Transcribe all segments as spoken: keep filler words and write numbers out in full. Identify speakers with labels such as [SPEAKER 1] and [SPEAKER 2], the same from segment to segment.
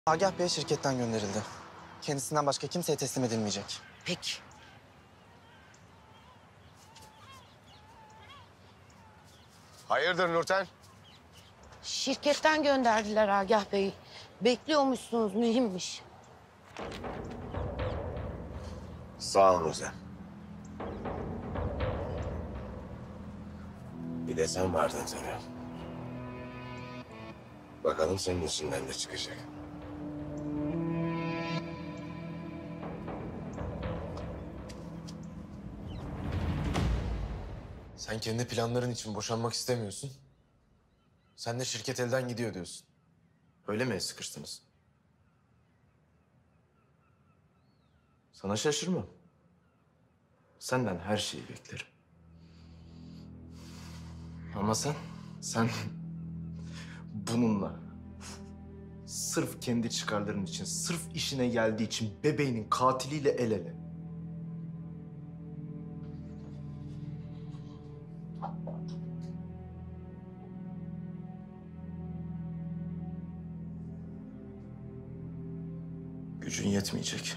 [SPEAKER 1] Agah Bey şirketten gönderildi. Kendisinden başka kimseye teslim edilmeyecek.
[SPEAKER 2] Peki.
[SPEAKER 3] Hayırdır Nurten?
[SPEAKER 2] Şirketten gönderdiler Agah Bey. Bekliyormuşsunuz, mühimmiş.
[SPEAKER 3] Sağ ol Nurten. Bir de sen vardın tabii. Bakalım senin içinden de çıkacak.
[SPEAKER 4] Sen kendi planların için boşanmak istemiyorsun. Sen de şirket elden gidiyor diyorsun. Öyle mi el sıkıştınız? Sana şaşırmam. Senden her şeyi beklerim. Ama sen, sen bununla sırf kendi çıkarların için, sırf işine geldiği için bebeğinin katiliyle el ele. Gücün yetmeyecek.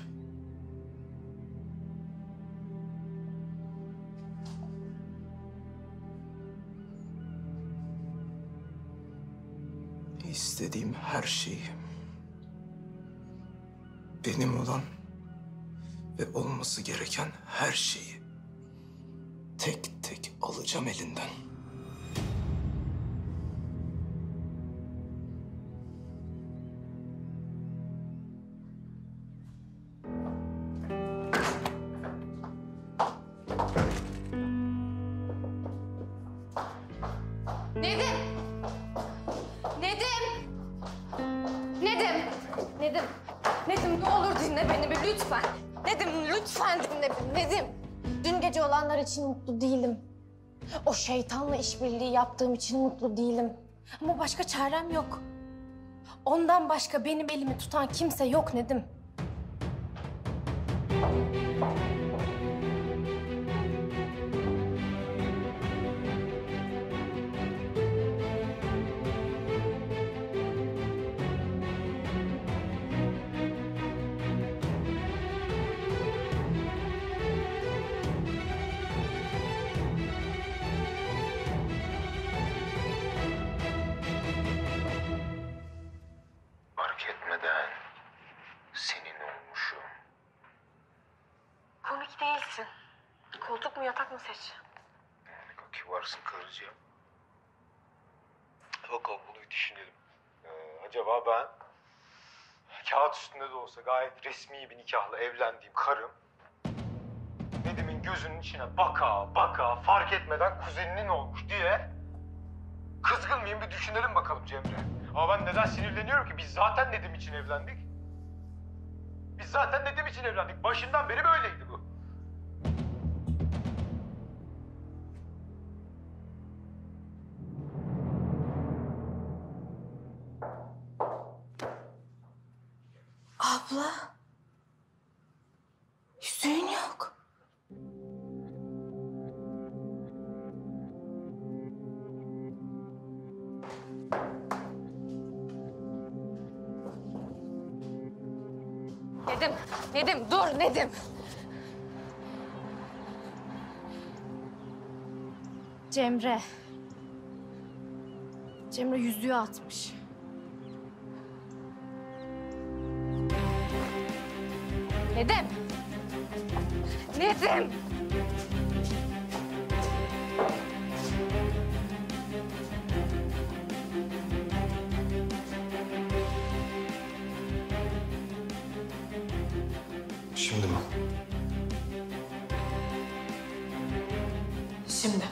[SPEAKER 4] İstediğim her şeyi, benim olan ve olması gereken her şeyi tek tek alacağım elinden.
[SPEAKER 5] Nedim! Nedim! Nedim! Nedim! Nedim ne olur dinle beni bir lütfen. Nedim lütfen dinle beni Nedim. Dün gece olanlar için mutlu değilim. O şeytanla işbirliği yaptığım için mutlu değilim. Ama başka çarem yok. Ondan başka benim elimi tutan kimse yok Nedim.
[SPEAKER 3] Fark etmeden senin olmuşum.
[SPEAKER 5] Komik değilsin. Koltuk mu yatak mı seç?
[SPEAKER 3] Ne kadar kibarsın karıcığım. Bakalım bunu bir düşünelim. Ee, acaba ben kağıt üstünde de olsa gayet resmi bir nikahla evlendiğim karım Nedim'in gözünün içine baka baka fark etmeden kuzeninin olmuş diye kızgın mıyım bir düşünelim bakalım Cemre. Ama ben neden sinirleniyorum ki? Biz zaten Nedim için evlendik. Biz zaten Nedim için evlendik. Başından beri böyleydi bu.
[SPEAKER 5] Abla. Yüzüğün yok. Nedim, Nedim dur Nedim. Cemre. Cemre yüzüğü atmış. Nedim. Nedim.
[SPEAKER 4] Şimdi mi?
[SPEAKER 5] Şimdi.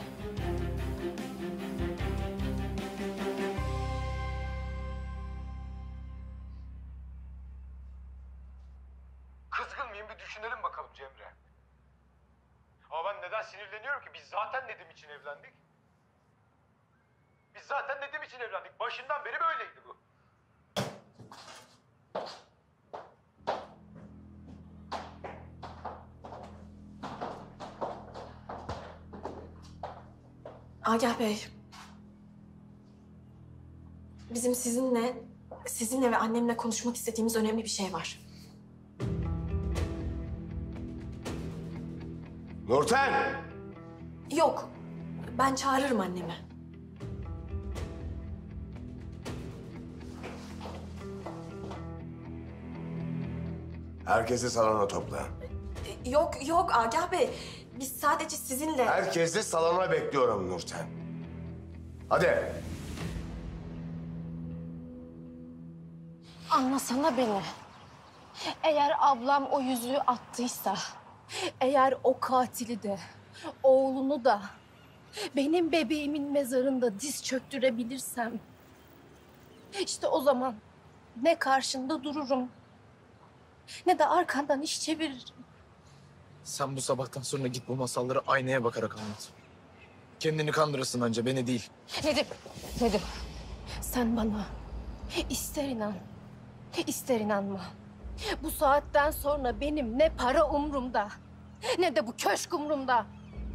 [SPEAKER 3] Kızgın mıyım bir düşünelim bakalım Cemre. Ama ben neden sinirleniyorum ki? Biz zaten Nedim için evlendik. Biz zaten Nedim için evlendik. Başından beri böyleydi bu.
[SPEAKER 5] Agah Bey. Bizim sizinle
[SPEAKER 6] sizinle ve annemle konuşmak istediğimiz önemli bir şey var.
[SPEAKER 7] Nurten!
[SPEAKER 6] Yok, ben çağırırım annemi.
[SPEAKER 7] Herkesi salona topla.
[SPEAKER 6] Yok, yok Agah Bey. Biz sadece sizinle...
[SPEAKER 7] Herkesi salona bekliyorum Nurten. Hadi.
[SPEAKER 5] Anlasana beni. Eğer ablam o yüzüğü attıysa, eğer o katili de, oğlunu da benim bebeğimin mezarında diz çöktürebilirsem, işte o zaman ne karşında dururum, ne de arkandan iş çeviririm.
[SPEAKER 4] Sen bu sabahtan sonra git bu masalları aynaya bakarak anlat. Kendini kandırırsın anca, beni değil.
[SPEAKER 5] Nedim, Nedim. Sen bana ister inan, ister inanma. Bu saatten sonra benim ne para umrumda, ne de bu köşk umrumda.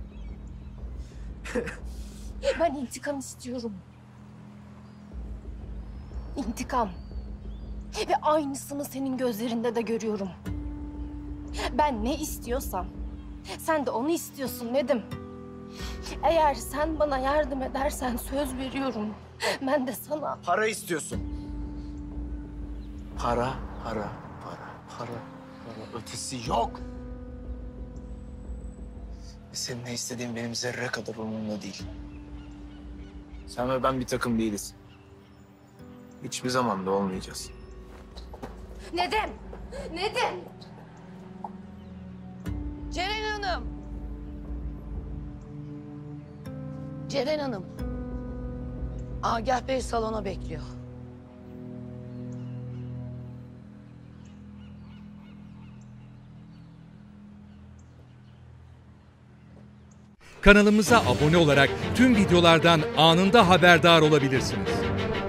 [SPEAKER 5] Ben intikam istiyorum. İntikam. Ve aynısını senin gözlerinde de görüyorum. Ben ne istiyorsam, sen de onu istiyorsun Nedim. Eğer sen bana yardım edersen söz veriyorum. Ben de sana...
[SPEAKER 4] Para istiyorsun. Para, para, para, para, para. Ötesi yok. Ve senin ne istediğin benim zerre kadar umurumda değil. Sen ve ben bir takım değiliz. Hiçbir zaman da olmayacağız.
[SPEAKER 5] Nedim! Nedim!
[SPEAKER 2] Ceren Hanım. Ceren Hanım. Agah Bey salona bekliyor.
[SPEAKER 8] Kanalımıza abone olarak tüm videolardan anında haberdar olabilirsiniz.